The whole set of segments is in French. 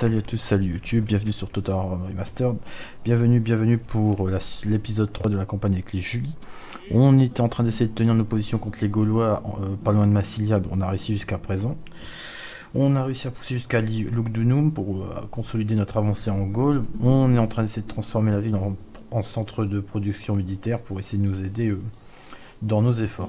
Salut à tous, salut YouTube, bienvenue sur Total War Remastered, bienvenue pour l'épisode 3 de la campagne avec les Julie. On était en train d'essayer de tenir nos positions contre les Gaulois, pas loin de Massilia, on a réussi jusqu'à présent. On a réussi à pousser jusqu'à Lugdunum pour consolider notre avancée en Gaule. On est en train d'essayer de transformer la ville en centre de production militaire pour essayer de nous aider dans nos efforts.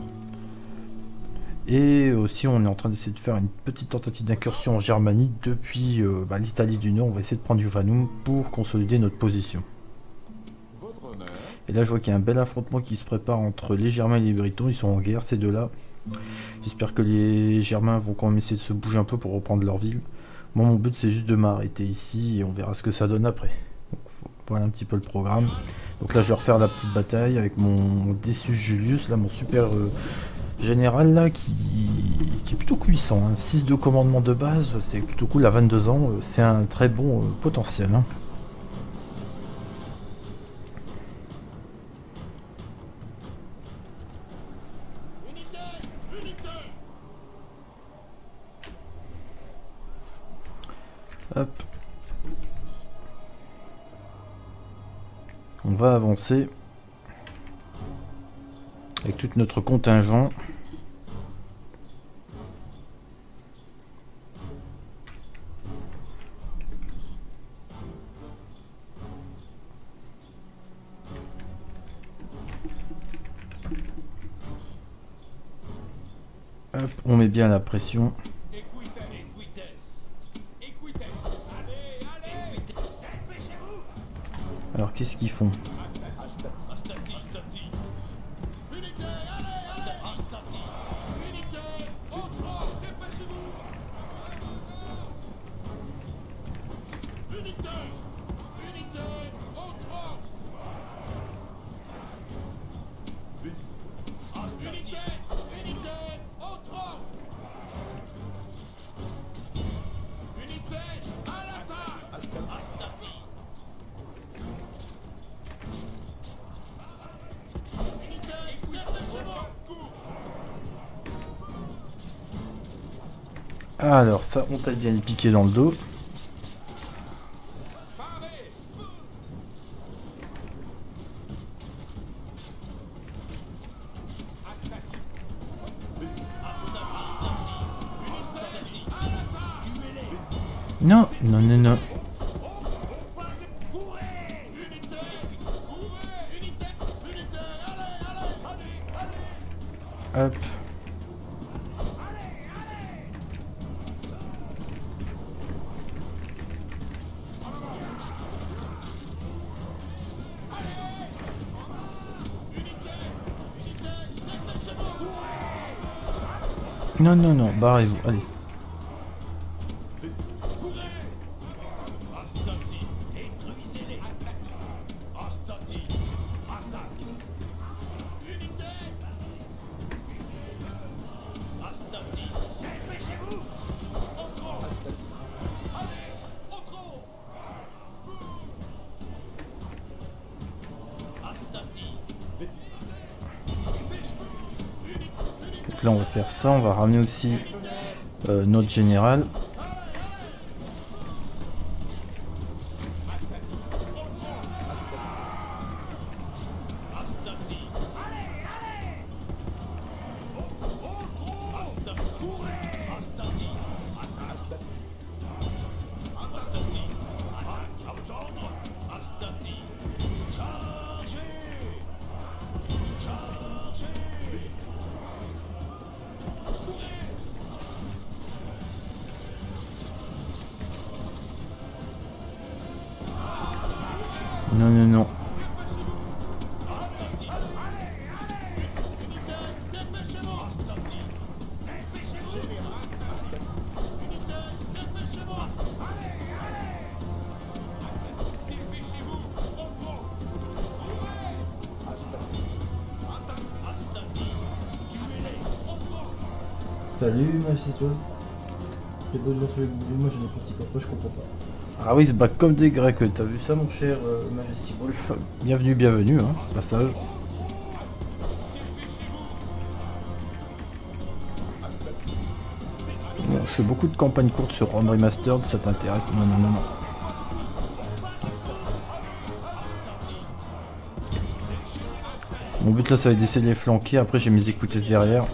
Et aussi on est en train d'essayer de faire une petite tentative d'incursion en Germanie depuis l'Italie du Nord. On va essayer de prendre Juvanum pour consolider notre position. Et là je vois qu'il y a un bel affrontement qui se prépare entre les Germains et les Britons. Ils sont en guerre ces deux-là. J'espère que les Germains vont quand même essayer de se bouger un peu pour reprendre leur ville. Moi mon but c'est juste de m'arrêter ici et on verra ce que ça donne après. Donc, voilà un petit peu le programme. Donc là je vais refaire la petite bataille avec mon Decius Julius, là mon super... général là qui est plutôt puissant, hein. 6 de commandement de base, c'est plutôt cool à 22 ans, c'est un très bon potentiel. Hein. Hop. On va avancer avec tout notre contingent. Hop, on met bien la pression. Alors qu'est-ce qu'ils font ? Alors ça, on t'a bien les piquer dans le dos. Non, non, non, non. Hop. Non, non, non, barrez-vous, allez. Donc là on va faire ça, on va ramener aussi notre général. Non, non, non. Salut Majesty, c'est beau de voir sur les vidéos, moi j'ai des petits pourquoi je comprends pas. Ah oui, c'est bah, comme des Grecs, t'as vu ça mon cher Majesty Wolf? Bienvenue, hein, passage. Bon, fais beaucoup de campagnes courtes sur Rome Remastered, si ça t'intéresse. Non, non, non, non. Mon but là, ça va être d'essayer de les flanquer. Après, j'ai mes écouteuses derrière.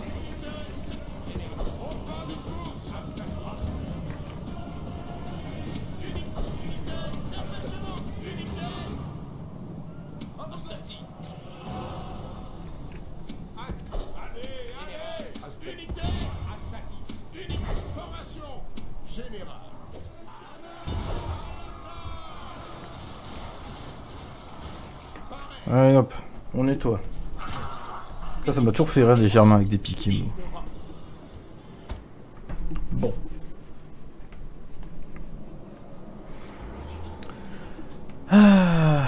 Allez hop, on nettoie. Ça m'a toujours fait rire les germains avec des piquets. Bon. Ah.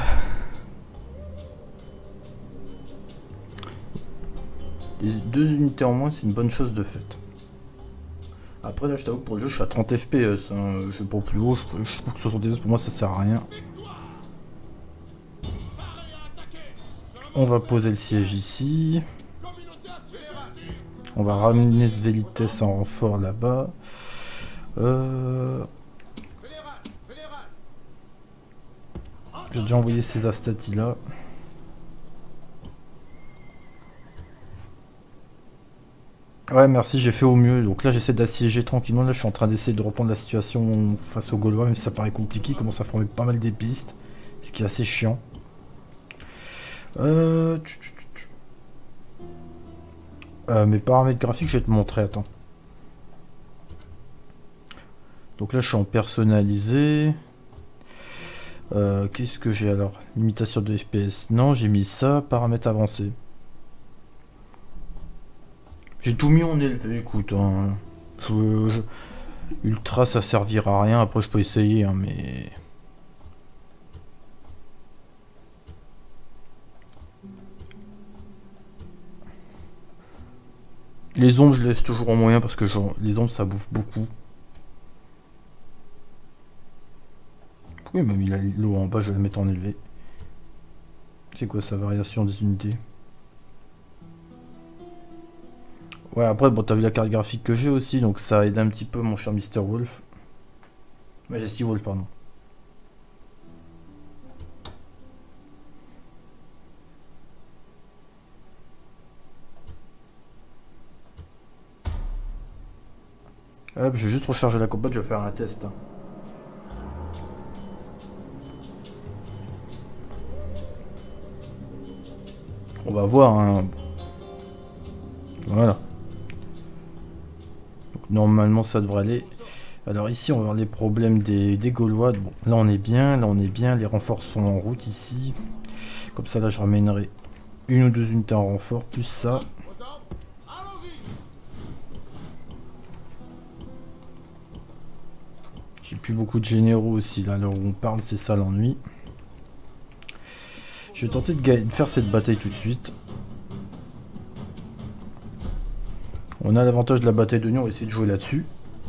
Les 2 unités en moins, c'est une bonne chose de fait. Après là, je t'avoue que pour le jeu, je suis à 30 FPS. Hein. Je vais pas plus haut, je trouve que 72 pour moi ça sert à rien. On va poser le siège ici. On va ramener ce Velites en renfort là-bas. J'ai déjà envoyé ces Astati là. Ouais, merci, j'ai fait au mieux. Donc là, j'essaie d'assiéger tranquillement. Là, je suis en train d'essayer de reprendre la situation face aux Gaulois, même si ça paraît compliqué. Il commence à former pas mal d'épistes, ce qui est assez chiant. Mes paramètres graphiques, je vais te montrer, attends. Donc là, je suis en personnalisé. Qu'est-ce que j'ai alors? Limitation de FPS. Non, j'ai mis ça, paramètres avancés. J'ai tout mis en élevé, écoute. Hein. Ultra, ça servira à rien. Après, je peux essayer, hein, mais... Les ombres, je laisse toujours en moyen parce que les ombres, ça bouffe beaucoup. Pourquoi il m'a mis l'eau en bas? Je vais la mettre en élevé. C'est quoi sa variation des unités? Ouais, après, bon, t'as vu la carte graphique que j'ai aussi, donc ça aide un petit peu, mon cher Mr. Wolf. Majesty Wolf, pardon. Hop, je vais juste recharger la compote, je vais faire un test. Hein. On va voir. Hein. Voilà. Donc, normalement, ça devrait aller. Alors ici, on va voir les problèmes des Gaulois. Bon, là, on est bien. Là, on est bien. Les renforts sont en route ici. Comme ça, là, je ramènerai 1 ou 2 unités en renfort, plus ça. J'ai plus beaucoup de généraux aussi, là, où on parle, c'est ça l'ennui. Je vais tenter de faire cette bataille tout de suite. On a l'avantage de la bataille de nuit, on va essayer de jouer là-dessus.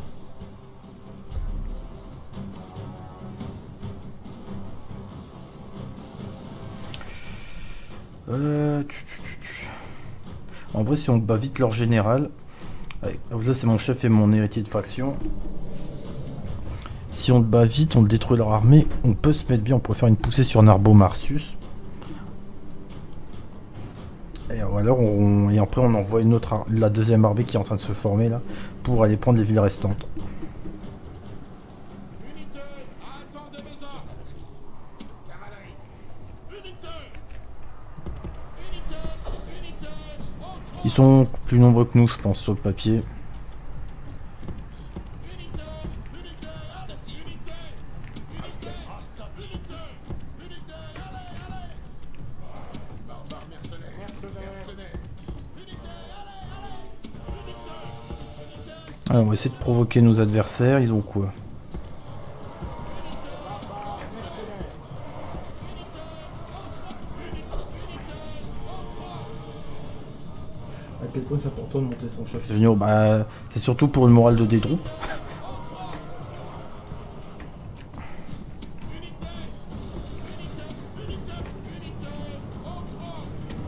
En vrai, si on bat vite leur général... Là, c'est mon chef et mon héritier de faction. Si on le bat vite, on le détruit leur armée, on peut se mettre bien, on pourrait faire une poussée sur Narbo Marcius. Et alors et après on envoie une autre, la deuxième armée qui est en train de se former là, pour aller prendre les villes restantes. Ils sont plus nombreux que nous, je pense, sur le papier. Alors, on va essayer de provoquer nos adversaires. Ils ont quoi? À quel point c'est important de monter son chef? Bah, c'est surtout pour le moral de Dédroup.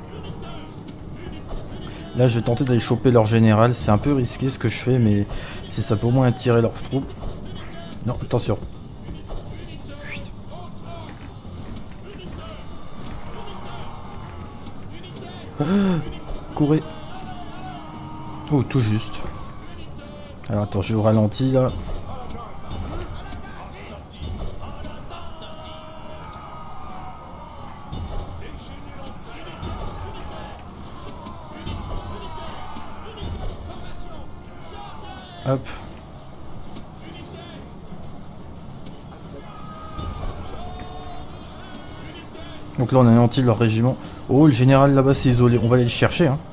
Là, je vais tenter d'aller choper leur général. C'est un peu risqué ce que je fais, mais Si ça peut au moins attirer leurs troupes. Non, attention. Chut. Ah, courez. Oh, tout juste. Alors attends, je ralentis là. Hop. Donc là on a anéanti leur régiment. Oh, le général là-bas s'est isolé. On va aller le chercher hein.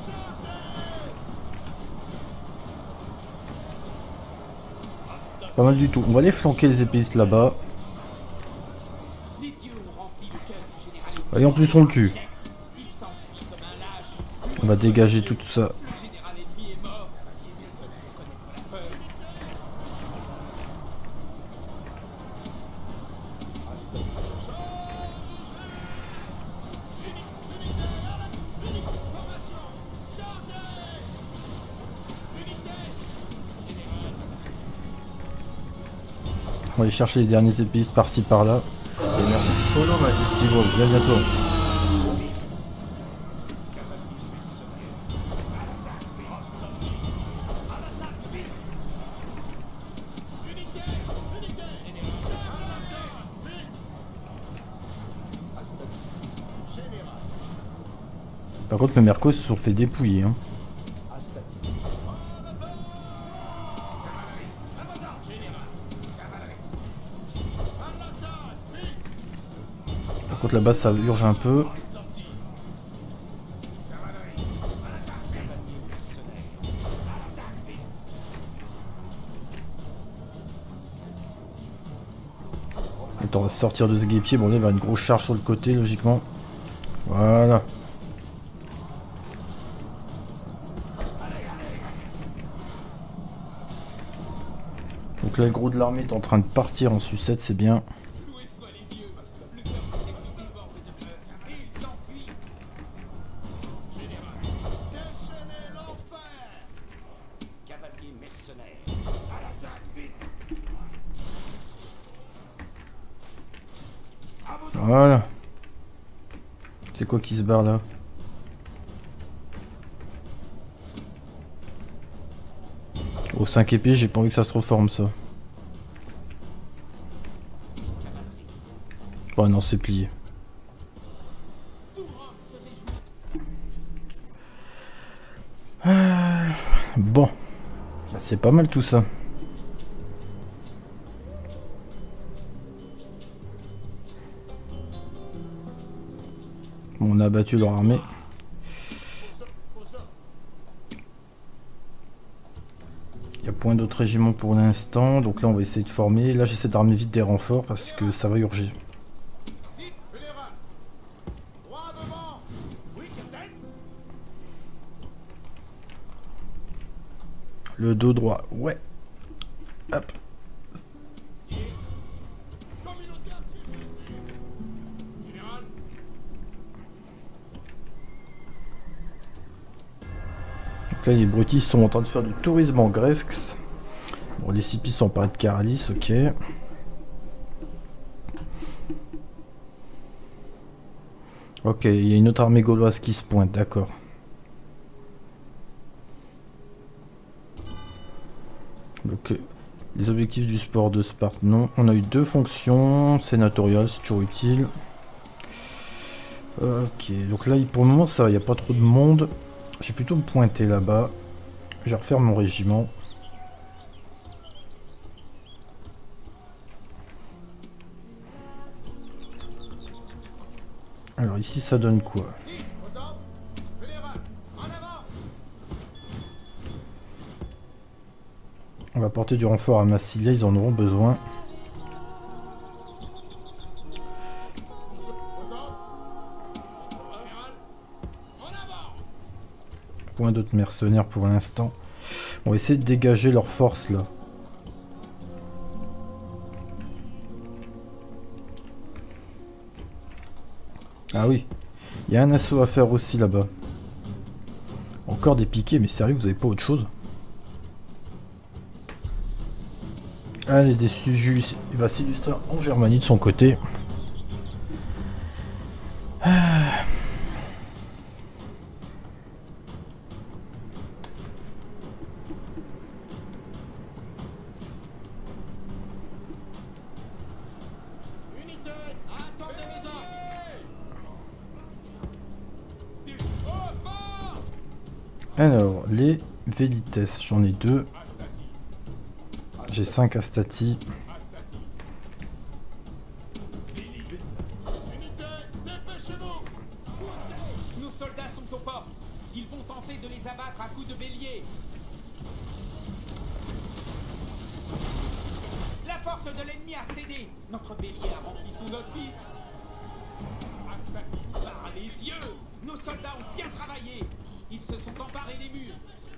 Pas mal du tout. On va aller flanquer les épistes là-bas. Et en plus on le tue. On va dégager tout ça. On va aller chercher les derniers épices par-ci par-là. Et merci du follow, Majestivo. Bienvenue à toi. Par contre, mes mercos se sont fait dépouiller. Hein. Par contre, là-bas, ça urge un peu. Attends, on va sortir de ce guépier. Bon, là, il va y avoir une grosse charge sur le côté, logiquement. Voilà. Donc là, le gros de l'armée est en train de partir en sucette, c'est bien. Voilà. C'est quoi qui se barre là? Au 5 épées, j'ai pas envie que ça se reforme ça. Oh non, c'est plié. Bon. C'est pas mal tout ça. Bon, on a abattu leur armée. Il n'y a point d'autres régiments pour l'instant. Donc là, on va essayer de former. Là, j'essaie de ramener vite des renforts parce que ça va urger. Le dos droit, ouais. Hop. Donc là, les brutis sont en train de faire du tourisme en Grèce. Bon, les Sipis sont parés de Caralis, ok. Ok, il y a une autre armée gauloise qui se pointe, d'accord. Donc, les objectifs du sport de Sparte, non. On a eu 2 fonctions sénatoriales, c'est toujours utile. Ok, donc là, pour le moment, ça, il n'y a pas trop de monde. J'ai plutôt me pointer là-bas. Je vais refaire mon régiment. Alors ici, ça donne quoi? On va porter du renfort à Massilia, ils en auront besoin. Point d'autres mercenaires pour l'instant. On va essayer de dégager leurs forces là. Ah oui, il y a un assaut à faire aussi là-bas. Encore des piquets, mais sérieux, vous avez pas autre chose? Allez, des sujets, il va s'illustrer en Germanie de son côté. Alors, les Vélites, j'en ai 2. J'ai 5 Astati. Nos soldats sont aux portes. Ils vont tenter de les abattre à coups de bélier. La porte de l'ennemi a cédé. Notre bélier a rempli son office. Par les dieux, nos soldats ont bien travaillé. Ils se sont emparés des murs.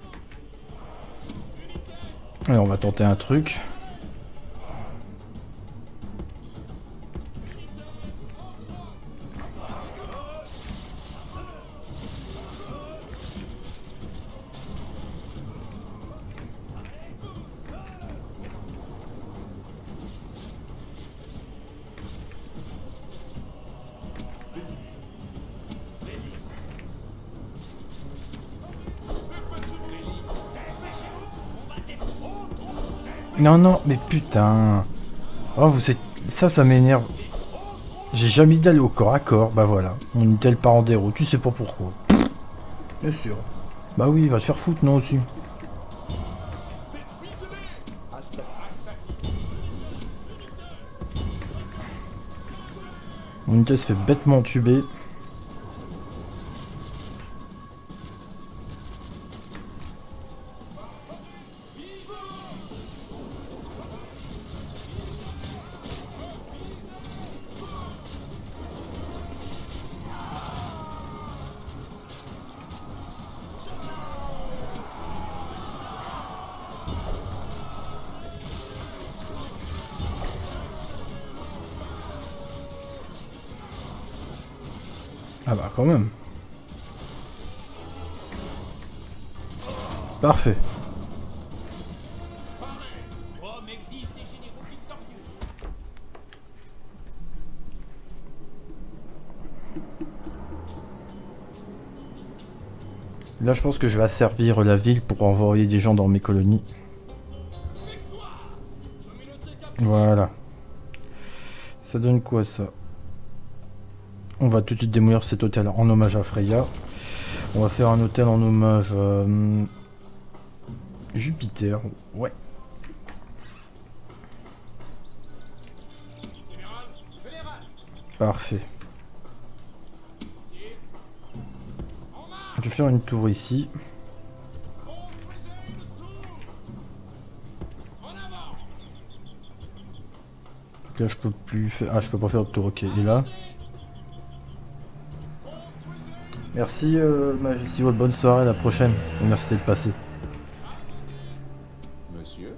Allez, on va tenter un truc. Non, non, mais putain. Oh, vous êtes... Ça m'énerve. J'ai jamais d'aller au corps à corps. Bah voilà. Mon Intel part en déroute. Tu sais pas pourquoi. Bien sûr. Bah oui, va te faire foutre, non, aussi. Mon Intel se fait bêtement tuber. Ah bah quand même. Parfait. Rome exige des généraux victorieux. Là, je pense que je vais asservir la ville pour envoyer des gens dans mes colonies. Voilà. Ça donne quoi, ça? On va tout de suite démolir cet hôtel en hommage à Freya. On va faire un hôtel en hommage à Jupiter. Ouais. Parfait. Je vais faire une tour ici. Là, je peux plus faire... Ah, je peux pas faire de tour, ok. Et là? Merci, Majesty, bonne soirée, à la prochaine. Et merci d'être passé. Monsieur?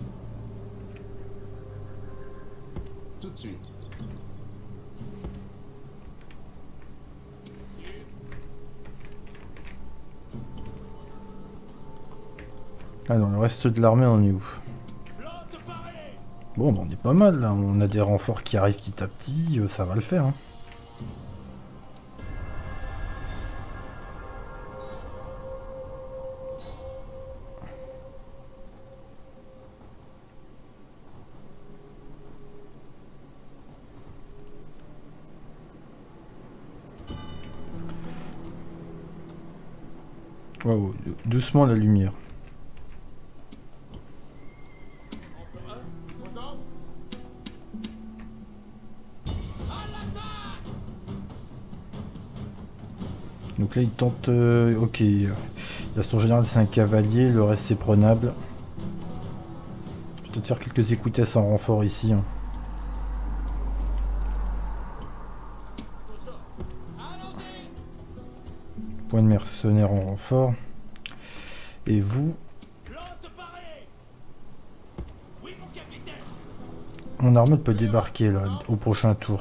Tout de suite. Ah non, le reste de l'armée, on est où? Bon, bah, on est pas mal, là. On a des renforts qui arrivent petit à petit, ça va le faire, hein. Wow, doucement la lumière. Donc là il tente... ok. Là son général c'est un cavalier, le reste c'est prenable. Je vais peut-être faire quelques écoutesses en renfort ici. Hein. Point de mercenaires en renfort. Et vous... Mon armée peut débarquer là, au prochain tour.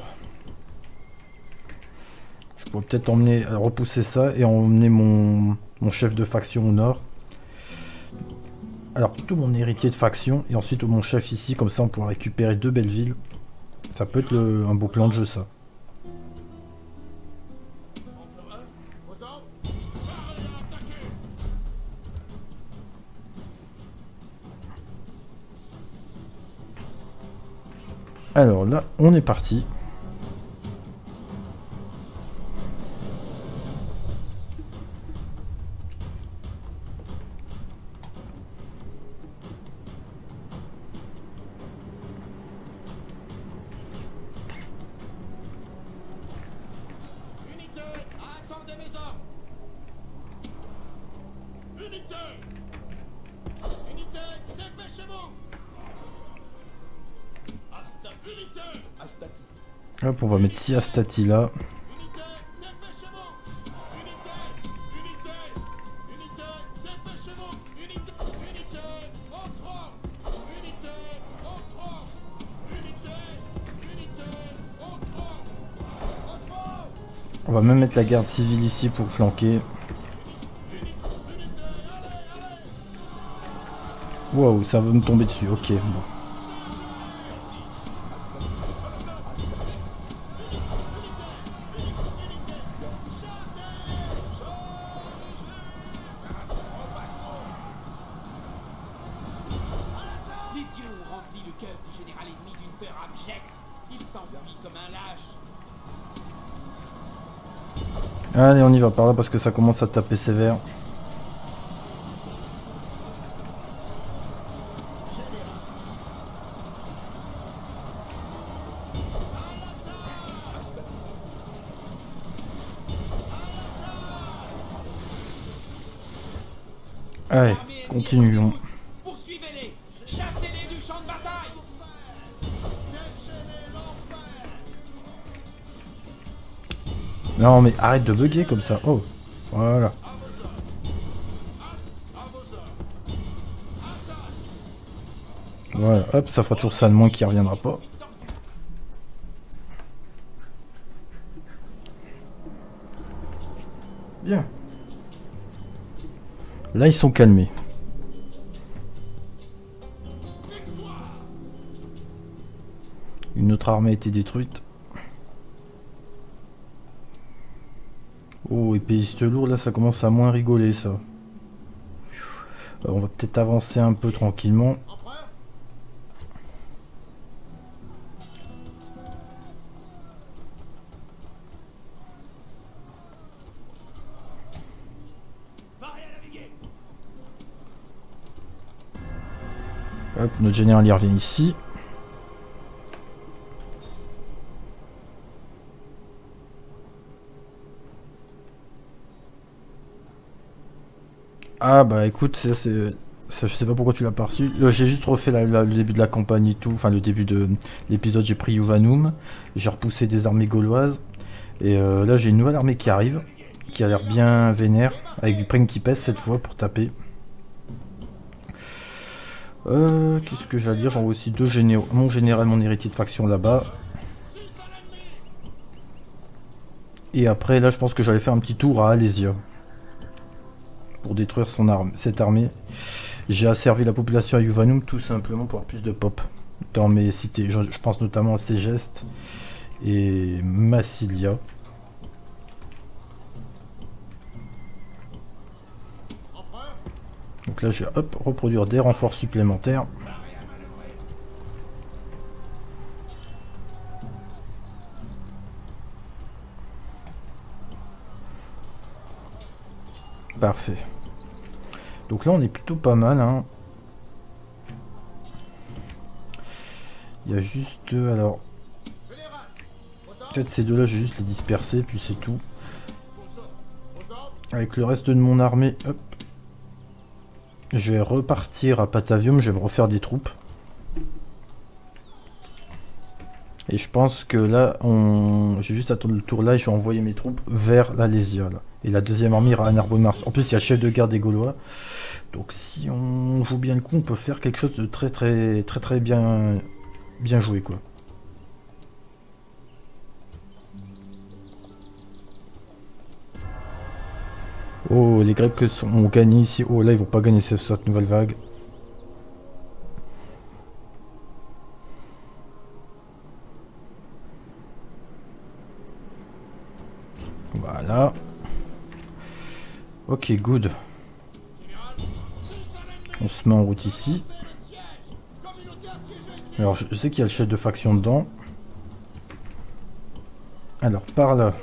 Je pourrais peut-être emmener, repousser ça et emmener mon chef de faction au nord. Alors plutôt mon héritier de faction et ensuite mon chef ici, comme ça on pourra récupérer 2 belles villes. Ça peut être un beau plan de jeu ça. Alors là, on est parti. Hop, on va mettre 6 Astati là. On va même mettre la garde civile ici pour flanquer. Waouh, ça veut me tomber dessus. Ok, bon. Allez, on y va par là parce que ça commence à taper sévère. Allez, continuons. Poursuivez-les, chassez-les du champ de bataille. Non mais arrête de bugger comme ça. Oh, voilà. Voilà, hop, ça fera toujours ça de moins qui reviendra pas. Bien. Là, ils sont calmés. Une autre armée a été détruite. Oh, épéiste lourd, là, ça commence à moins rigoler, ça. On va peut-être avancer un peu tranquillement. Hop, notre général, il revient ici. Ah bah écoute, ça, je sais pas pourquoi tu l'as pas reçu. J'ai juste refait le début de la campagne et tout, enfin le début de l'épisode, j'ai pris Yuvanum, j'ai repoussé des armées gauloises, et là j'ai une nouvelle armée qui arrive, qui a l'air bien vénère, avec du preng qui pèse cette fois pour taper. Qu'est-ce que j'allais dire, j'envoie aussi 2 généraux, mon général, mon héritier de faction là-bas. Et après là je pense que j'allais faire un petit tour à Alésia. Pour détruire cette armée. J'ai asservi la population à Yuvanum tout simplement pour avoir plus de pop dans mes cités. Je pense notamment à Ségeste et Massilia. Donc là je vais hop, reproduire des renforts supplémentaires. Parfait. Donc là on est plutôt pas mal hein. Il y a juste alors peut-être ces deux là je vais juste les disperser puis c'est tout. Avec le reste de mon armée, hop, je vais repartir à Patavium, je vais me refaire des troupes. Et je pense que là, je vais juste attendre le tour là et je vais envoyer mes troupes vers l'Alésia. Et la deuxième armée ira à Narbonne-Mars. En plus, il y a le chef de guerre des Gaulois. Donc si on joue bien le coup, on peut faire quelque chose de très bien joué quoi. Oh, les Grecs ont gagné ici. Oh, là, ils vont pas gagner cette nouvelle vague. Voilà. Ok, good. On se met en route ici. Alors, je sais qu'il y a le chef de faction dedans. Alors, par là.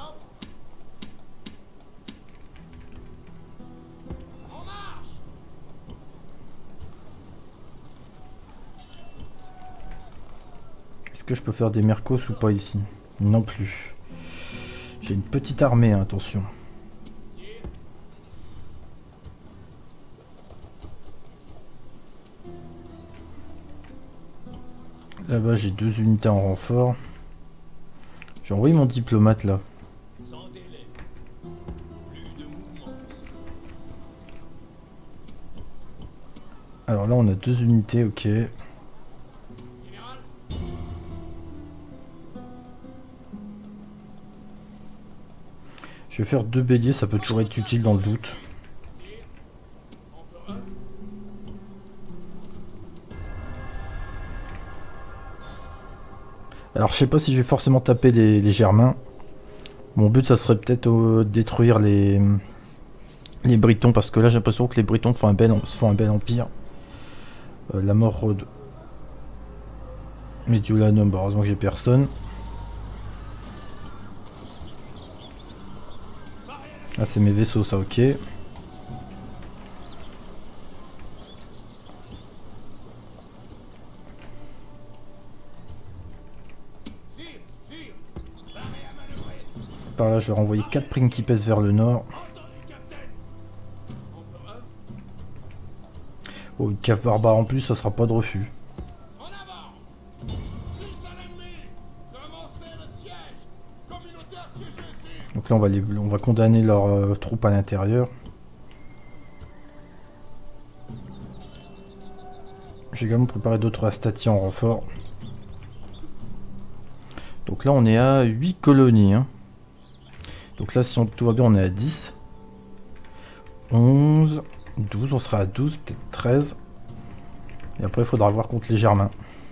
Est-ce que je peux faire des mercos ou pas ici? Non plus. J'ai une petite armée, hein, attention. Là-bas, j'ai 2 unités en renfort. J'ai envoyé mon diplomate là. Alors là, on a 2 unités, ok. Je vais faire 2 béliers, ça peut toujours être utile dans le doute. Alors je sais pas si je vais forcément taper les Germains. Mon but ça serait peut-être détruire les Britons, parce que là j'ai l'impression que les Britons font un bel empire. La mort de Mediolanum, bah, heureusement que j'ai personne. Ah c'est mes vaisseaux ça, ok. Par là je vais renvoyer 4 principes vers le nord. Oh, une cave barbare en plus, ça sera pas de refus. Donc là on va condamner leurs troupes à l'intérieur. J'ai également préparé d'autres Astati en renfort. Donc là on est à 8 colonies. Hein. Donc là si tout va bien on est à 10. 11, 12, on sera à 12, peut-être 13. Et après il faudra voir contre les Germains.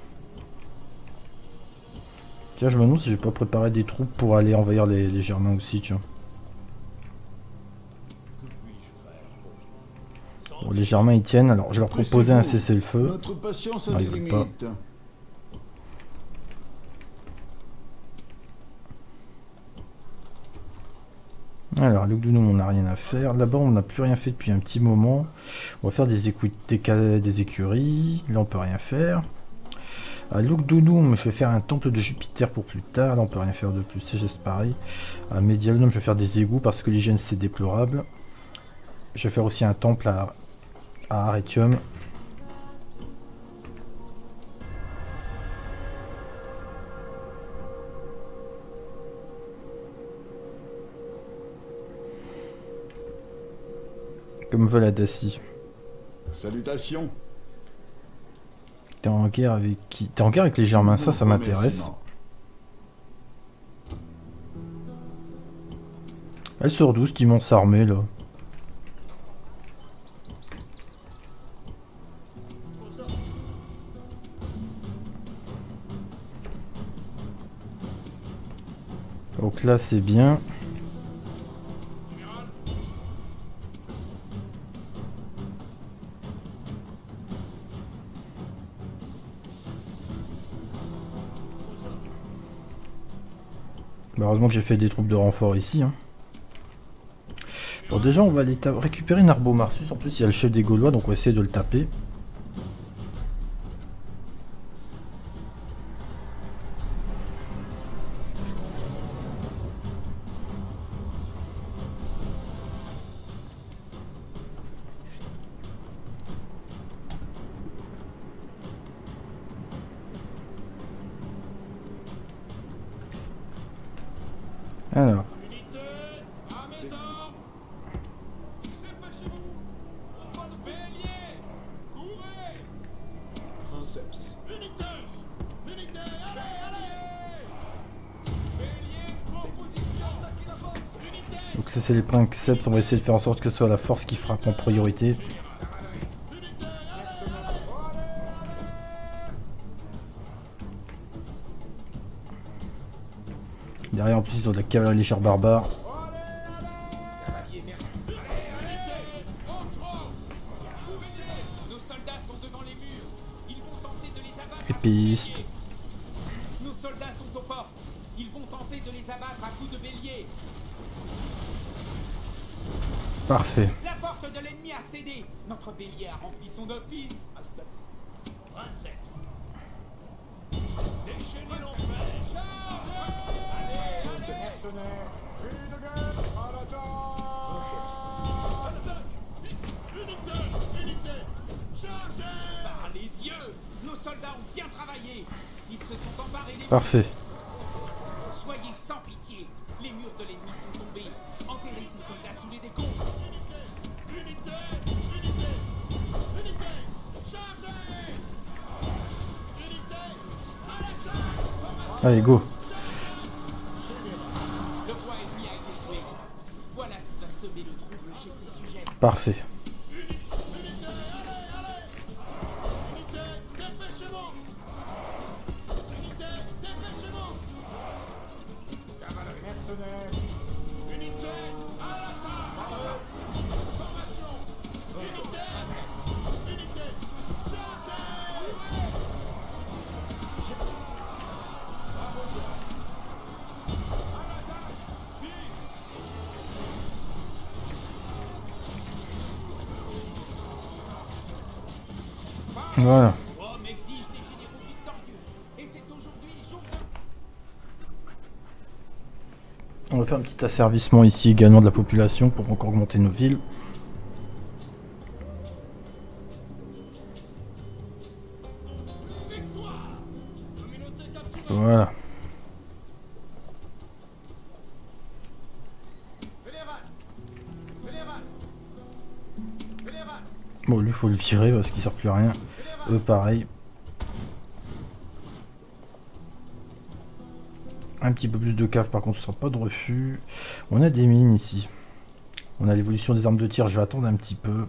Tiens, je me demande si j'ai pas préparé des troupes pour aller envahir les Germains aussi, tiens. Bon, les Germains ils tiennent, alors je vais leur proposer un cessez-le-feu. Notre patience a Non, des ils veulent pas. limites. Alors, à Lugdunum, on n'a rien à faire. Là-bas, on n'a plus rien fait depuis un petit moment. On va faire des écuries. Là, on peut rien faire. À Lugdunum, je vais faire un temple de Jupiter pour plus tard. Là, on peut rien faire de plus. C'est juste pareil. À Mediolanum, je vais faire des égouts parce que l'hygiène, c'est déplorable. Je vais faire aussi un temple à Arretium. Comme veut la Dacie. Salutations. T'es en guerre avec qui? T'es en guerre avec les Germains, ça m'intéresse. Elle sort d'où cette immense armée là? Donc là c'est bien. Bah, heureusement que j'ai fait des troupes de renfort ici. Hein. Bon déjà on va aller récupérer Narbo Marsus. En plus il y a le chef des Gaulois donc on va essayer de le taper. Alors. Princeps. Donc ça c'est les princeps, on va essayer de faire en sorte que ce soit la force qui frappe en priorité. Derrière en plus ils ont de la cavalerie légère barbare. piste. Nos soldats sont aux portes. Ils vont tenter de les abattre à coups de bélier. Parfait. La porte de l'ennemi a cédé. Notre bélier a rempli son office. Princeps. Déchaînez l'enfer. Allez, Mercenaires, cri de guerre, à l'attaque. Unité, chargez. Par les dieux, nos soldats ont bien travaillé. Ils se sont emparés des... Parfait. Soyez sans pitié. Les murs de l'ennemi sont tombés. Enterrez ces soldats sous les décombres. Unité, chargez. Unité, à l'attaque. Allez, go. Le roi ennemi a été joué. Voilà qui va semer le trouble chez ses sujets. Parfait. Voilà. Rome exige des généraux victorieux. Et c'est aujourd'hui le jour de... On va faire un petit asservissement ici également de la population pour encore augmenter nos villes. Voilà. Bon, lui faut le virer parce qu'il sert plus à rien. Eux pareil. Un petit peu plus de cave par contre ce sera pas de refus. On a des mines ici. On a l'évolution des armes de tir, je vais attendre un petit peu.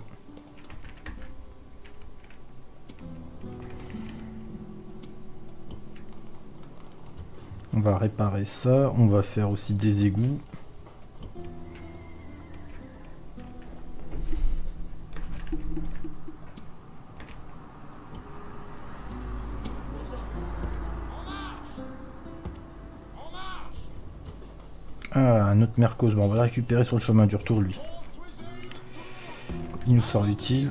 On va réparer ça, on va faire aussi des égouts. Ah, un autre Mercos, bon, on va le récupérer sur le chemin du retour lui. Il nous sera utile.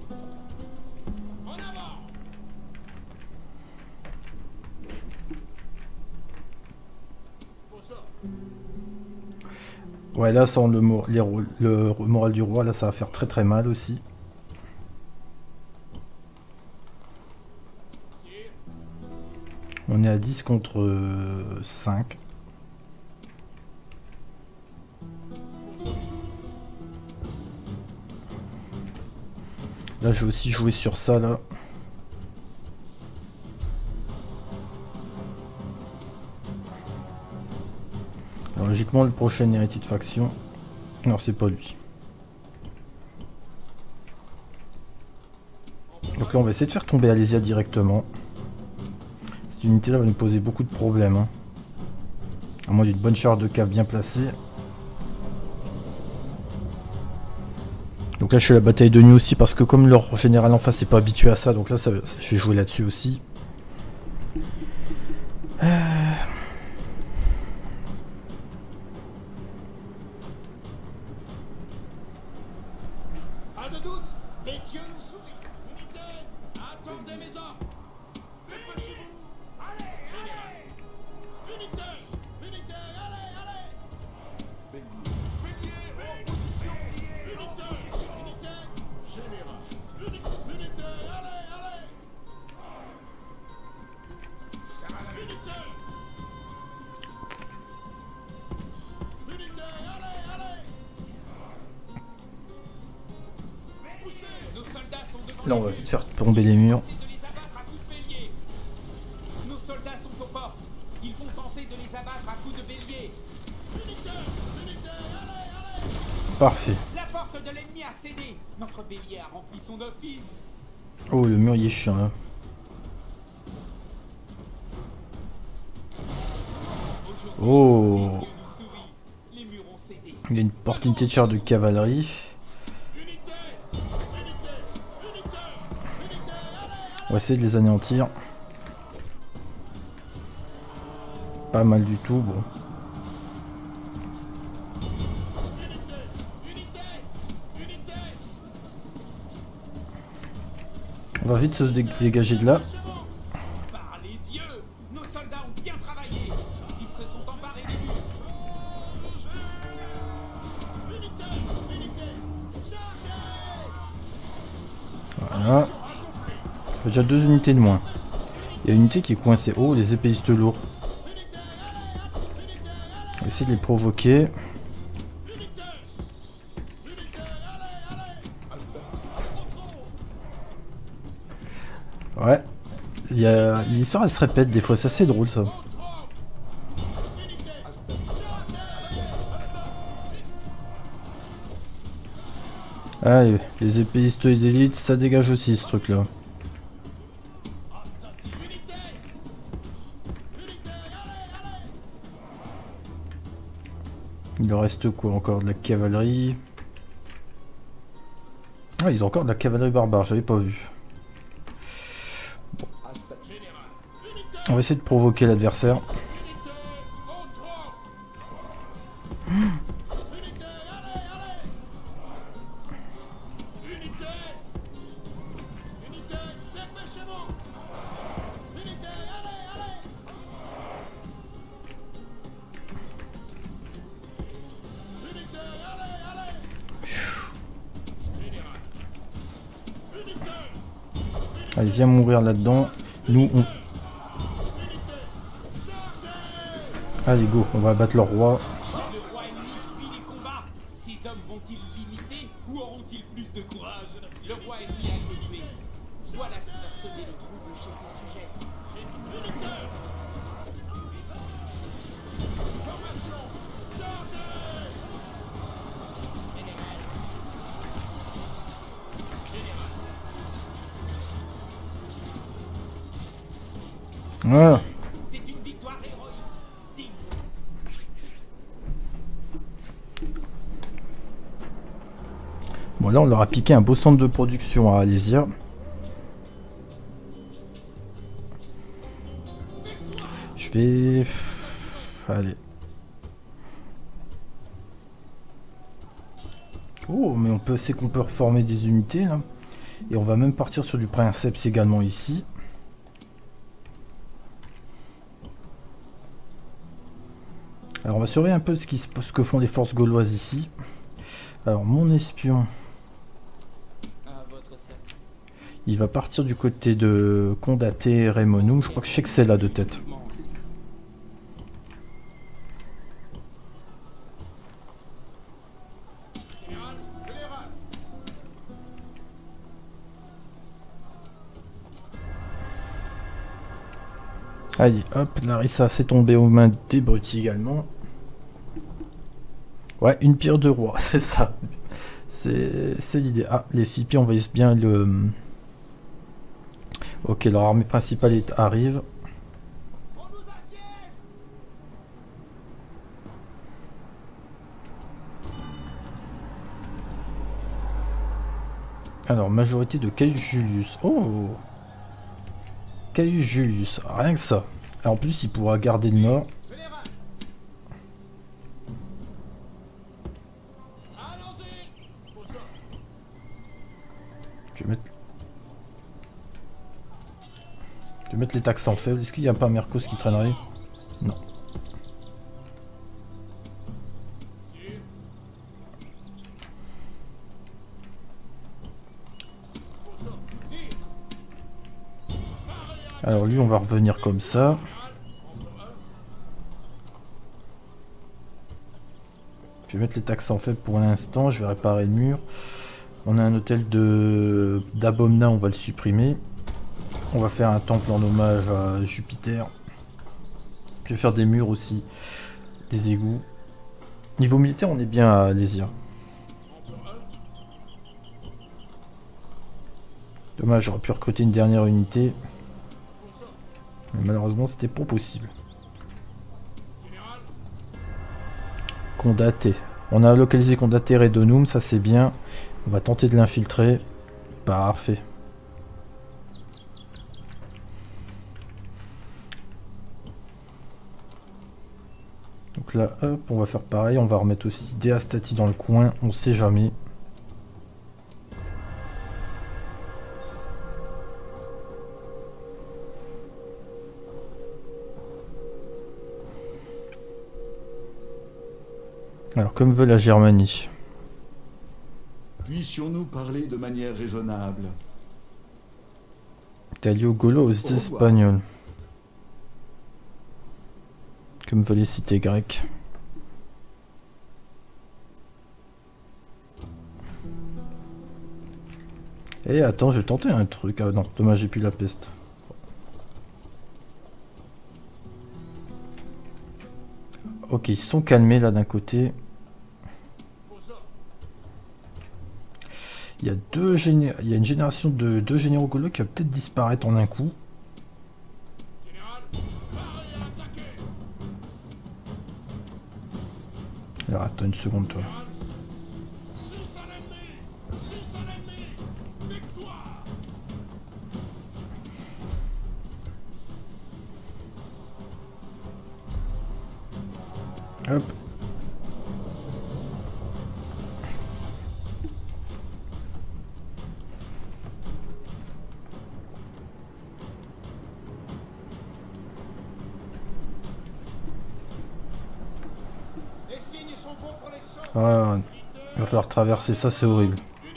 Ouais, là sans le moral du roi, là ça va faire très très mal aussi. On est à 10 contre 5. Là, je vais aussi jouer sur ça, là. Alors, logiquement, le prochain héritier de faction... Non, c'est pas lui. Donc là, on va essayer de faire tomber Alésia directement. Cette unité-là va nous poser beaucoup de problèmes. Hein. À moins d'une bonne charge de cave bien placée. Donc là je fais la bataille de nuit aussi parce que comme leur général en face n'est pas habitué à ça, donc là je vais jouer là-dessus aussi. Pas de doute, les dieux nous sourient. Unité, attendez mes ordres. Dépêchez-vous. Allez, général. Unité, allez. Bélier, en position. Unité, général. Unité, allez. Unité, allez. Nos soldats sont devant. Là on va vite faire tomber les murs. De les abattre à coups de bélier. Nos soldats sont aux portes. Ils vont tenter de les abattre à coups de bélier. Unité, allez. Parfait. La porte de l'ennemi a cédé. Notre bélier a rempli son office. Oh le mur il est chiant hein. Oh, Dieu nous sourit. Les murs ont cédé. il y a une opportunité de charge de cavalerie. On va essayer de les anéantir. pas mal du tout. Bon. On va vite se dégager de là. Par les dieux, nos soldats ont bien travaillé. Ils se sont emparés des murs. Voilà. Ça fait déjà 2 unités de moins. Il y a une unité qui est coincée. Oh, les épéistes lourds. On va essayer de les provoquer. Ouais. L'histoire elle se répète des fois, c'est assez drôle ça. Allez, les épéistes d'élite, ça dégage aussi ce truc là. Il leur reste quoi encore? De la cavalerie. Ah, ils ont encore de la cavalerie barbare, j'avais pas vu. Bon. On va essayer de provoquer l'adversaire. Allez, viens mourir là-dedans. Nous, on... Allez, go, on va abattre le roi. Le roi ennemi fuit les combats. Ces hommes vont-ils l'imiter ou auront-ils plus de courage? Le roi ennemi a été tué. Voilà qui va semer le trouble chez ses sujets. Voilà. C'est une victoire héroïque. Digne. Bon, là, on leur a piqué un beau centre de production à Alésia. Je vais... Allez. Oh, mais c'est qu'on peut reformer des unités, là. Et on va même partir sur du princeps également ici. Alors, on va surveiller un peu ce que font les forces gauloises ici. Alors, mon espion... Il va partir du côté de Condaté Rémonum. Je crois que je sais que c'est là de tête. Allez, hop, Larissa s'est tombée aux mains des Brutis également. Ouais, une pierre de roi, c'est ça. C'est l'idée. Ah, les Scipies envahissent bien le... Ok, leur armée principale arrive. Alors, majorité de Caius Julius. Oh, Caius Julius, rien que ça. Et en plus, il pourra garder le nord. Je vais mettre les taxes en faible. Est-ce qu'il n'y a pas Mercos qui traînerait? Non. Alors lui, on va revenir comme ça. Je vais mettre les taxes en faible pour l'instant. Je vais réparer le mur. On a un hôtel d'Abomna, on va le supprimer. On va faire un temple en hommage à Jupiter. Je vais faire des murs aussi, des égouts. Niveau militaire, on est bien à Alésia. Dommage, j'aurais pu recruter une dernière unité. Mais malheureusement, c'était pas possible. Condaté. On a localisé Condaté Redonum, ça c'est bien. On va tenter de l'infiltrer. Parfait. Donc là, hop, on va faire pareil. On va remettre aussi des Astati dans le coin. On sait jamais. Alors, comme veut la Germanie. Puissions-nous parler de manière raisonnable? Talio Gaulo aux Espagnols. Comme veulent les cités grecques. Eh attends, j'ai tenté un truc. Ah non, dommage, j'ai plus la peste. Ok, ils se sont calmés là d'un côté. Il y a une génération de deux généraux gaulois qui va peut-être disparaître en un coup. Alors attends une seconde toi. Hop. Ah, il va falloir traverser ça, c'est horrible.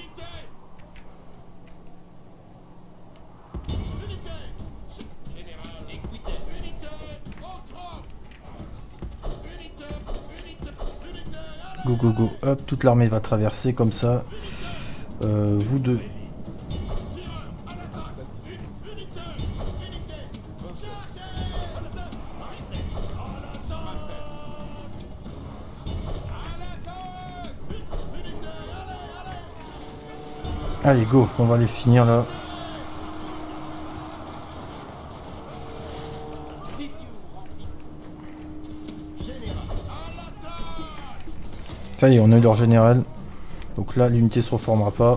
Go go go, hop, toute l'armée va traverser comme ça. Vous deux. Allez go, on va les finir là. Ça y est, on a eu leur général. Donc là, l'unité se reformera pas.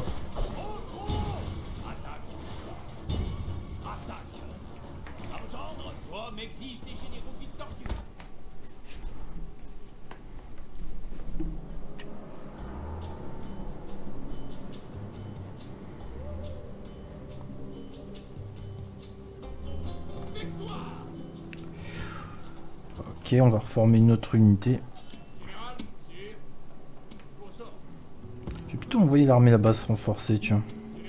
Ok, on va reformer une autre unité. Je vais plutôt envoyer l'armée là-bas se renforcer, tiens.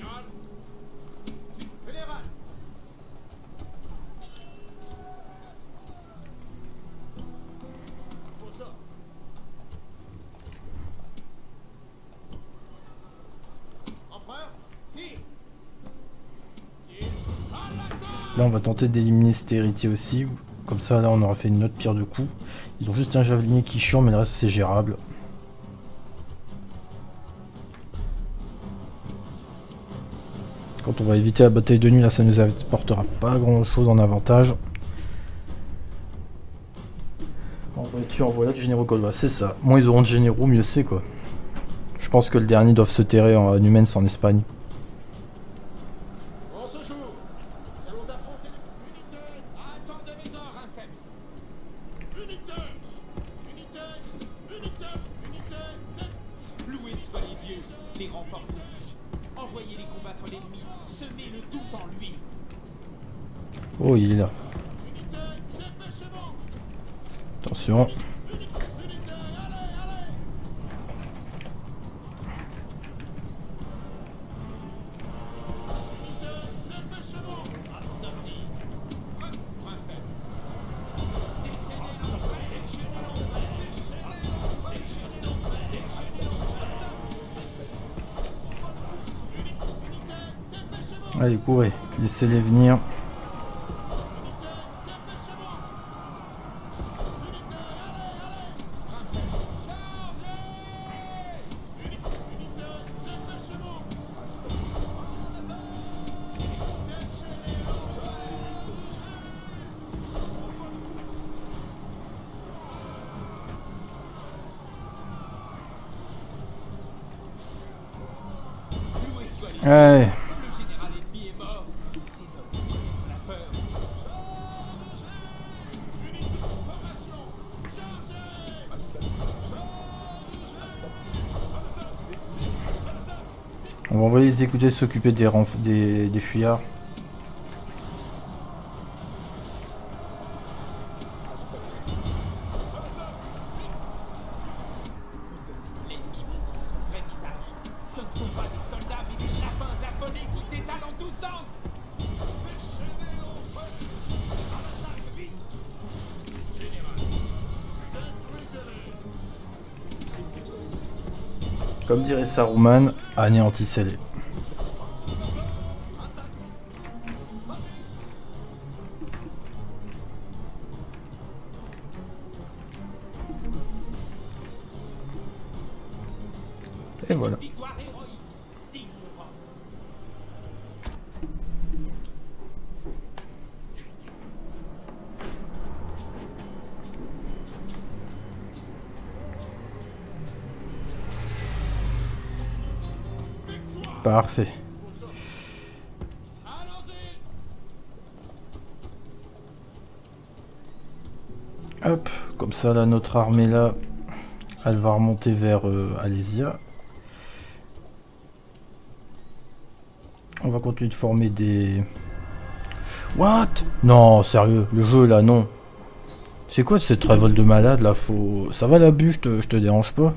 Là, on va tenter d'éliminer cet héritier aussi. Comme ça, là, on aura fait une autre pierre de coups. Ils ont juste un javelinier qui chiant, mais le reste, c'est gérable. Quand on va éviter la bataille de nuit, là, ça nous apportera pas grand-chose en avantage. En voiture, en voilà du généraux gaulois, c'est ça. Moins ils auront de généraux, mieux c'est, quoi. Je pense que le dernier doit se terrer en Numens, en Espagne. Oh, il est là. Attention. Allez, courez. Laissez-les venir. Ouais. On va envoyer les écouter s'occuper des fuyards. L'ennemi montre son vrai visage. Ce ne sont pas des soldats, mais des lapins affolés qui t'étalent en tous sens. Comme dirait Saruman, anéantissez-les. Et voilà. Victoire héroïque, digne de Rome. Parfait. Hop, comme ça là notre armée là, elle va remonter vers Alésia. On va continuer de former des... What? Non, sérieux, le jeu là, non. C'est quoi cette révolte de malade là? Faut... Ça va la bûche, je te dérange pas?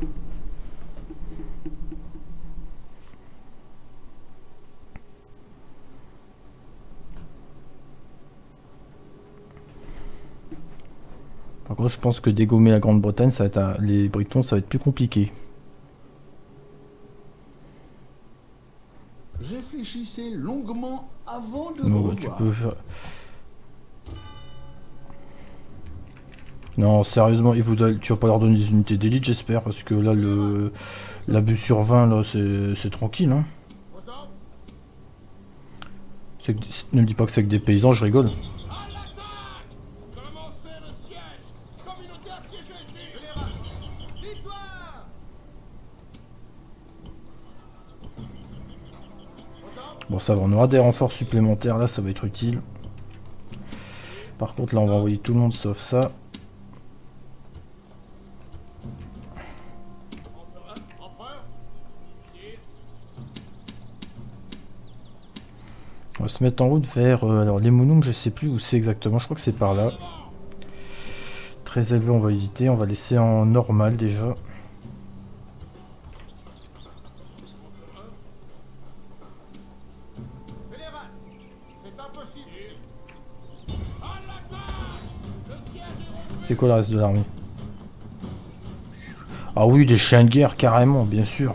Par contre, je pense que dégommer la Grande-Bretagne, ça va être les Britons, ça va être plus compliqué. Réfléchissez longuement avant de Non, le tu revoir. peux faire... Non, sérieusement, tu vas pas leur donner des unités d'élite, j'espère, parce que là, l'abus sur 20, là, c'est tranquille, hein. Ne me dis pas que c'est que des paysans, je rigole. Bon, ça va, on aura des renforts supplémentaires, là, ça va être utile. Par contre, là, on va envoyer tout le monde sauf ça. On va se mettre en route vers... alors, les Mounoumes, je sais plus où c'est exactement. Je crois que c'est par là. Très élevé, on va éviter. On va laisser en normal, déjà. C'est quoi le reste de l'armée? Ah oui, des chiens de guerre, carrément, bien sûr.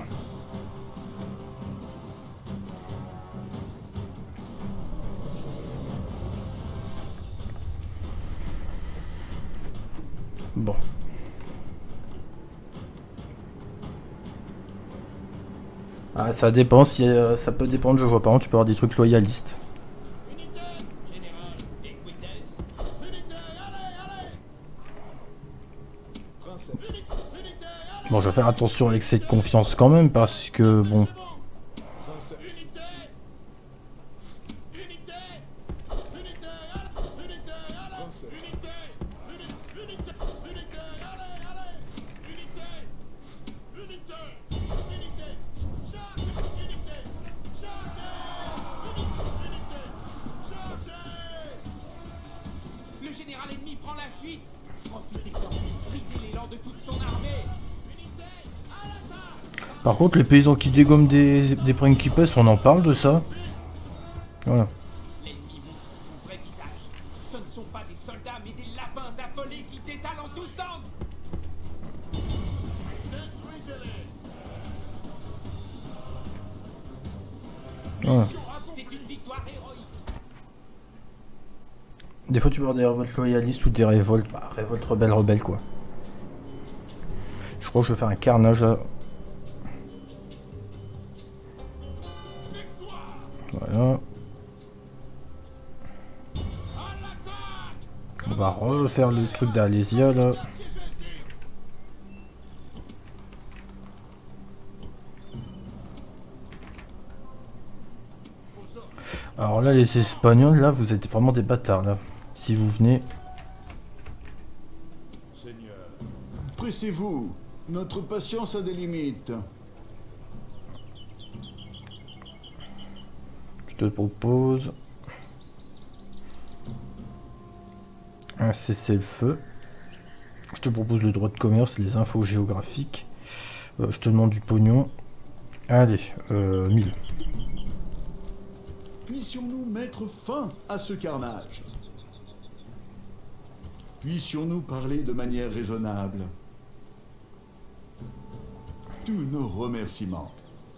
Bon. Ah, ça dépend, si, ça peut dépendre, je vois. Par contre, tu peux avoir des trucs loyalistes. Bon, je vais faire attention avec cette confiance quand même, parce que, bon... Le général ennemi prend la fuite. Profitez-en, brisez l'élan de toute son armée. Par contre, les paysans qui dégomment des principes, on en parle de ça? Voilà. L'ennemi montre son vrai visage. Ce ne sont pas des soldats, mais des lapins affolés qui t'étalent en tous sens. Voilà. C'est une victoire héroïque. Des fois, tu peux avoir des révoltes loyalistes ou des révoltes... Bah, révoltes rebelles, quoi. Je crois que je vais faire un carnage, là. Voilà. On va refaire le truc d'Alésia, là. Alors là, les Espagnols, là, vous êtes vraiment des bâtards, là. Si vous venez... Seigneur, pressez-vous. Notre patience a des limites. Je te propose un cessez-le-feu. Je te propose le droit de commerce, les infos géographiques. Je te demande du pognon. Allez, 1000. Puissions-nous mettre fin à ce carnage? Puissions-nous parler de manière raisonnable? Tous nos remerciements.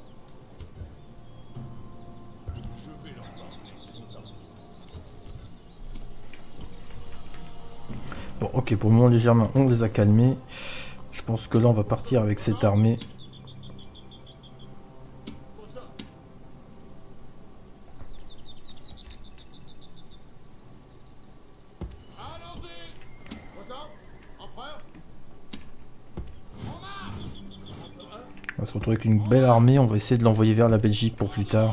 Bon, ok, pour le moment, les Germains, on les a calmés. Je pense que là, on va partir avec cette armée. On va se retrouver avec une belle armée. On va essayer de l'envoyer vers la Belgique pour plus tard.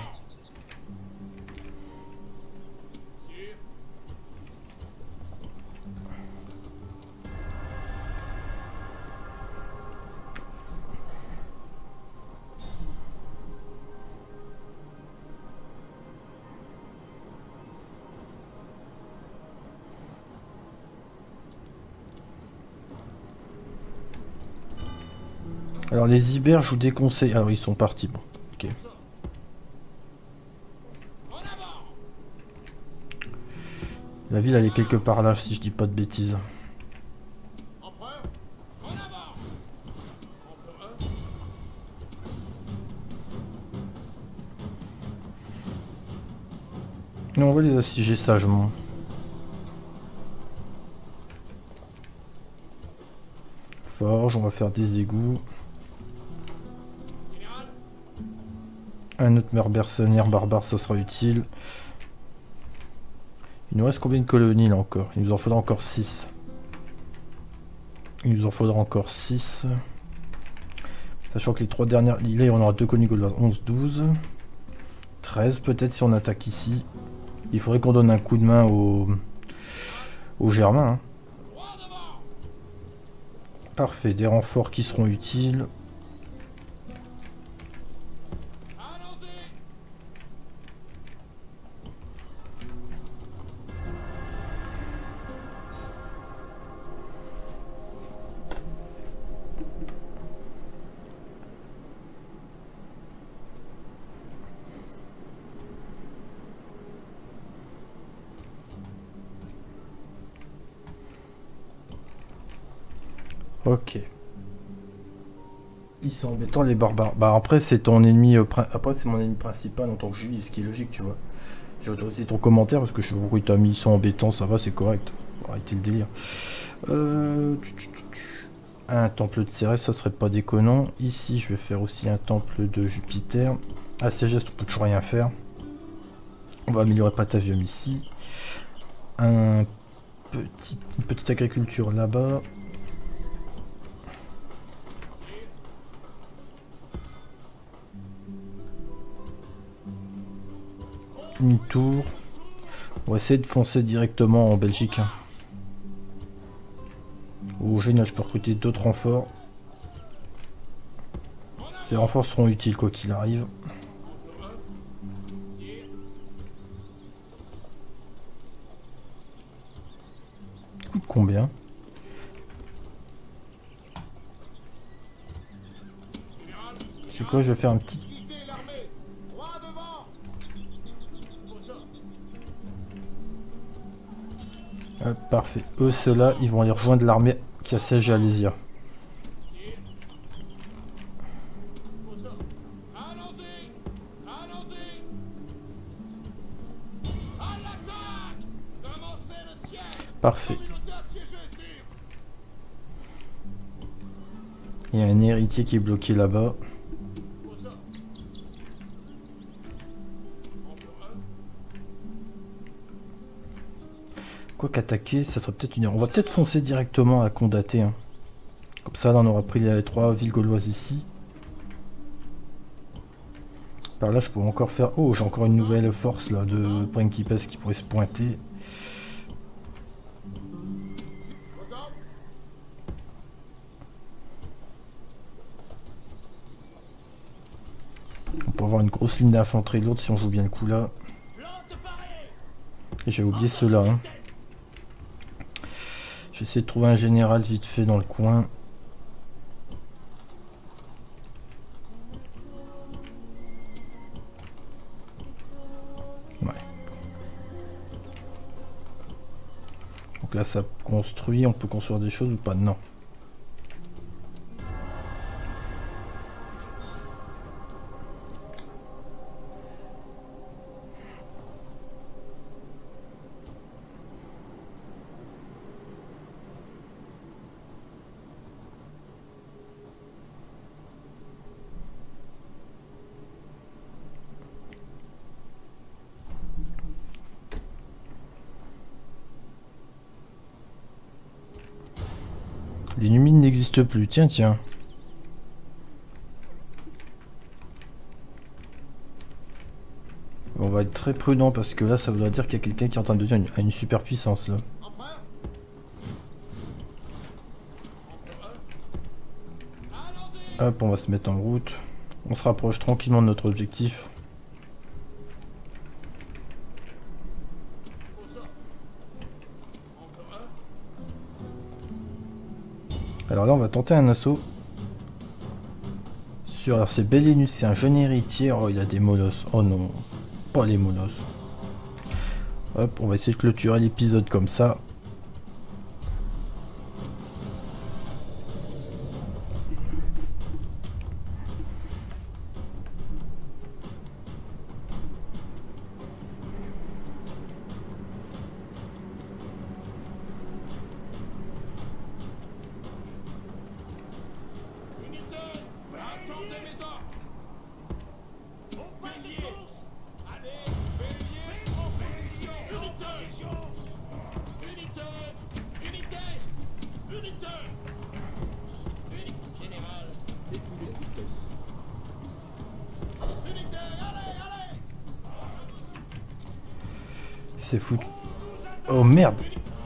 Alors les Ibères, je vous déconseille. Alors ils sont partis. Bon, ok. La ville elle est quelque part là, si je dis pas de bêtises. Et on va les assiéger sagement. Forge, on va faire des égouts. Un autre mercenaire barbare, ça sera utile. Il nous reste combien de colonies là encore? Il nous en faudra encore 6. Il nous en faudra encore 6. Sachant que les 3 dernières... Là, on aura 2 colonies gauloises. 11, 12. 13 peut-être si on attaque ici. Il faudrait qu'on donne un coup de main aux Germains. Hein. Parfait, des renforts qui seront utiles. Ok. Ils sont embêtants les barbares. Bah après c'est ton ennemi. Après c'est mon ennemi principal en tant que juif, ce qui est logique, tu vois. J'ai autorisé ton commentaire parce que je sais pourquoi t'as mis. Ils sont embêtants, ça va, c'est correct. Arrêtez le délire. Un temple de Cérès, ça serait pas déconnant. Ici je vais faire aussi un temple de Jupiter. À ces gestes on peut toujours rien faire. On va améliorer Patavium ici. Une petite agriculture là-bas. Une tour. On va essayer de foncer directement en Belgique. Oh génial, je peux recruter d'autres renforts. Ces renforts seront utiles quoi qu'il arrive. Coûte combien? C'est quoi, je vais faire un petit... Parfait. Eux, ceux-là, ils vont aller rejoindre l'armée qui assiège Alésia. Parfait. Il y a un héritier qui est bloqué là-bas. Quoi qu'attaquer, ça serait peut-être une heure. On va peut-être foncer directement à Condaté. Hein. Comme ça, là, on aura pris les 3 villes gauloises ici. Par là, je pourrais encore faire... Oh, j'ai encore une nouvelle force là de Principes qui pourrait se pointer. On peut avoir une grosse ligne d'infanterie de l'autre si on joue bien le coup là. J'ai oublié ceux-là. Hein. J'essaie de trouver un général vite fait dans le coin. Ouais. Donc là ça construit, on peut construire des choses ou pas? Non. Les Numides n'existent plus. Tiens, tiens. On va être très prudent parce que là, ça voudrait dire qu'il y a quelqu'un qui est en train de devenir une superpuissance là. Hop, on va se mettre en route. On se rapproche tranquillement de notre objectif. Alors là, on va tenter un assaut. Alors c'est Belenus, c'est un jeune héritier. Oh, il a des molosses. Oh non, pas les molosses. Hop, on va essayer de clôturer l'épisode comme ça. C'est fou. Oh merde.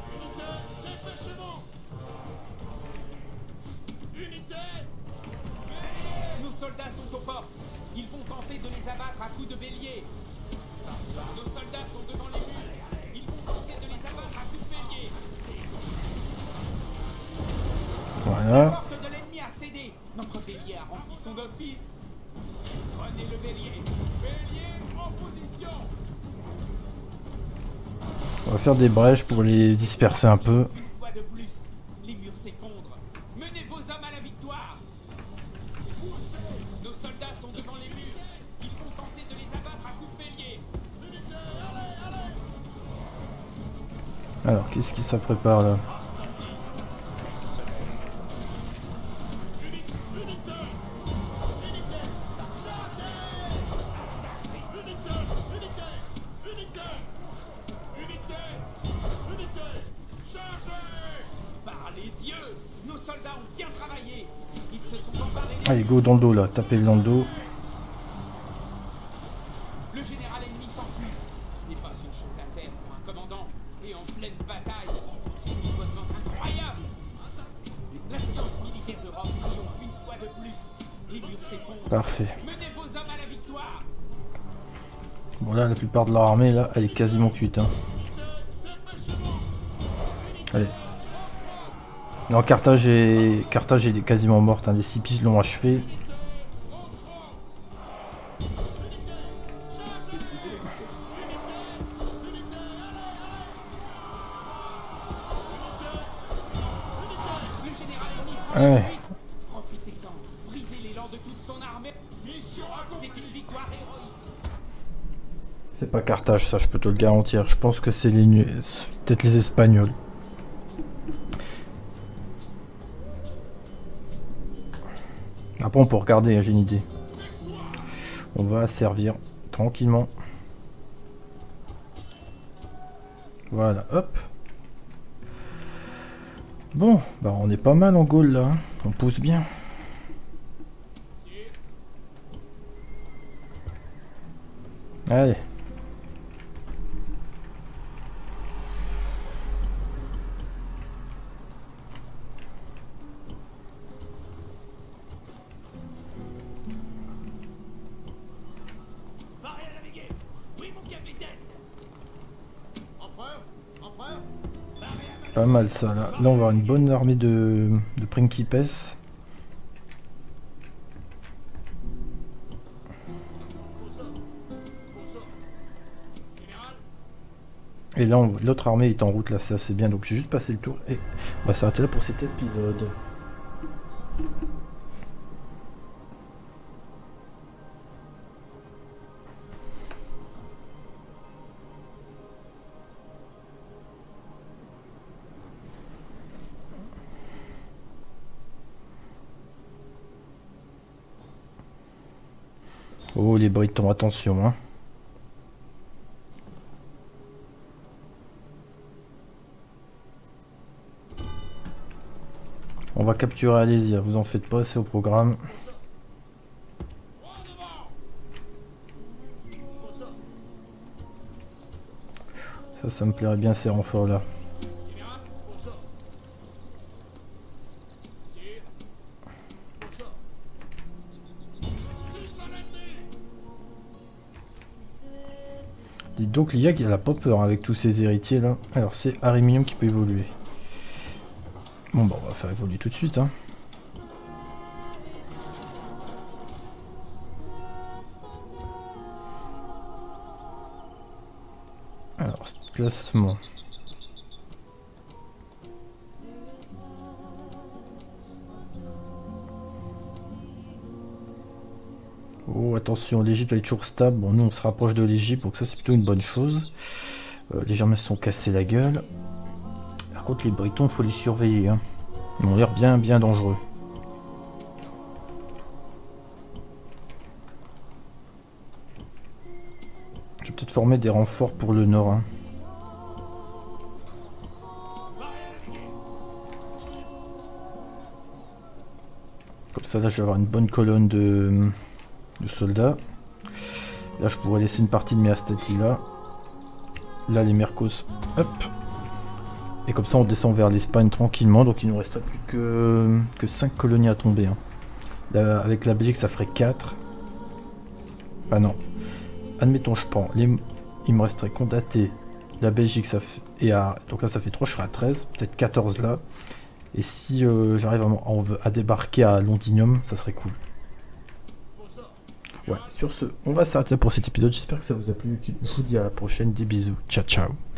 Nos soldats sont au port. Ils vont tenter de les abattre à coups de bélier. Nos soldats sont devant les murs. Ils vont tenter de les abattre à coups de bélier. La Voilà. porte de l'ennemi a cédé. Notre bélier a rempli son office. Prenez le bélier. Bélier en position. On va faire des brèches pour les disperser un peu. Une fois de plus, les murs s'effondrent. Menez vos hommes à la victoire. Nos soldats sont devant les murs. Ils vont tenter de les abattre à coups de bélier. Alors, qu'est-ce qui ça prépare là? Par les dieux, nos soldats ont bien travaillé. Ils se sont emparés des... Allez, go dans le dos là, tapez-le dans le dos. Le général ennemi s'enfuit. Ce n'est pas une chose à faire pour un commandant. Et en pleine bataille, c'est une bonne incroyable. La science militaire de Rome triomphe une fois de plus. Les murs s'effondrent. Parfait. Menez vos hommes à la victoire. Bon là, la plupart de leur armée là, elle est quasiment cuite. Hein. Allez. Non, Carthage est quasiment morte. Hein. Les Scipies l'ont achevé. Le général ennemi. Ouais. Profitez-en. Brisez l'élan de toute son armée. Mission accomplie. C'est une victoire héroïque. C'est pas Carthage, ça je peux te le garantir. Je pense que c'est peut-être les Espagnols. Après on peut regarder, hein, j'ai une idée. On va servir tranquillement. Voilà, hop. Bon, bah on est pas mal en Gaule là. Hein. On pousse bien. Allez. Pas mal ça là. Là on va avoir une bonne armée de Principes. Et là l'autre armée est en route là, c'est assez bien. Donc j'ai juste passé le tour et on va s'arrêter là pour cet épisode. Oh les Britons, attention hein. On va capturer Alésia, vous en faites pas, c'est au programme. Ça me plairait bien ces renforts là. Et donc l'IA qui n'a pas peur avec tous ces héritiers là. Alors c'est Ariminium qui peut évoluer. Bon bah on va faire évoluer tout de suite hein. Alors classement. Oh attention, l'Égypte va être toujours stable. Bon nous on se rapproche de l'Égypte, donc ça c'est plutôt une bonne chose. Les Germains se sont cassés la gueule. Par contre les Britons il faut les surveiller hein. Ils ont l'air bien dangereux. Je vais peut-être former des renforts pour le nord hein. Comme ça là je vais avoir une bonne colonne de soldats. Là je pourrais laisser une partie de mes Astati là. Là les Mercos, hop. Et comme ça on descend vers l'Espagne tranquillement. Donc il nous reste plus que 5 colonies à tomber hein. Là, avec la Belgique ça ferait 4. Ah non. Admettons je prends il me resterait Condaté, la Belgique ça fait... donc là ça fait 3, je serai à 13, peut-être 14 là. Et si j'arrive à débarquer à Londinium, ça serait cool. Ouais, sur ce, on va s'arrêter pour cet épisode. J'espère que ça vous a plu. Je vous dis à la prochaine. Des bisous. Ciao, ciao.